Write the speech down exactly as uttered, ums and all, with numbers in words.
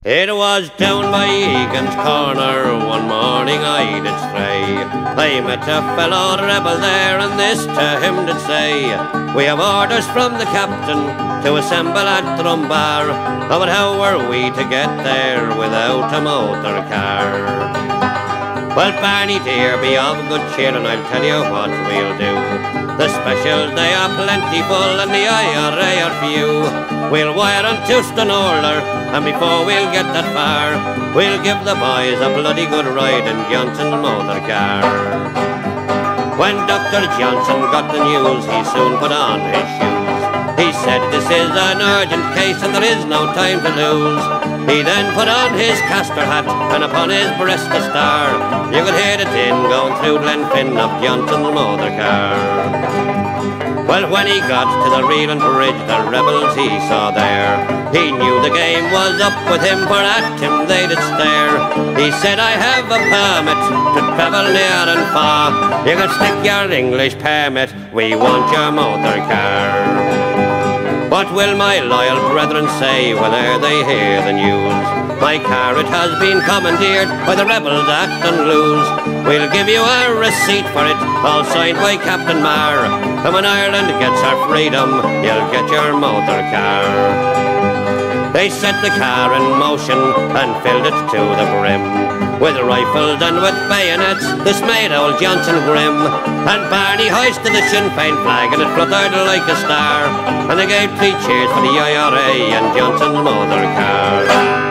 It was down by Egan's Corner, one morning I did stray. I met a fellow rebel there, and this to him did say, "We have orders from the captain to assemble at Drumbar, oh, but how were we to get there without a motor car?" Well, Barney dear, be of good cheer, and I'll tell you what we'll do. The specials, they are plentiful, and the I R A are few. We'll wire on to Stonewall, and before we'll get that far, we'll give the boys a bloody good ride in Johnston's motor car. When Doctor Johnston got the news, he soon put on his shoes. He said, "This is an urgent case, and there is no time to lose." He then put on his castor hat, and upon his breast a star. You could hear the din going through Glenfin of Johnston's motor car. Well, when he got to the Reeling Bridge, the rebels he saw there, he knew the game was up with him, for at him they did stare. He said, "I have a permit to travel near and far. You can stick your English permit, we want your motor car." What will my loyal brethren say whene'er they hear the news? My car, it has been commandeered by the rebels at Dunluce. We'll give you a receipt for it, all signed by Captain Marr. And when Ireland gets her freedom, you'll get your motor car. They set the car in motion and filled it to the brim. With rifles and with bayonets, this made old Johnston grim. And Barney hoisted the Sinn Féin flag, and it fluttered like a star. And they gave three cheers for the I R A and Johnston's motor car.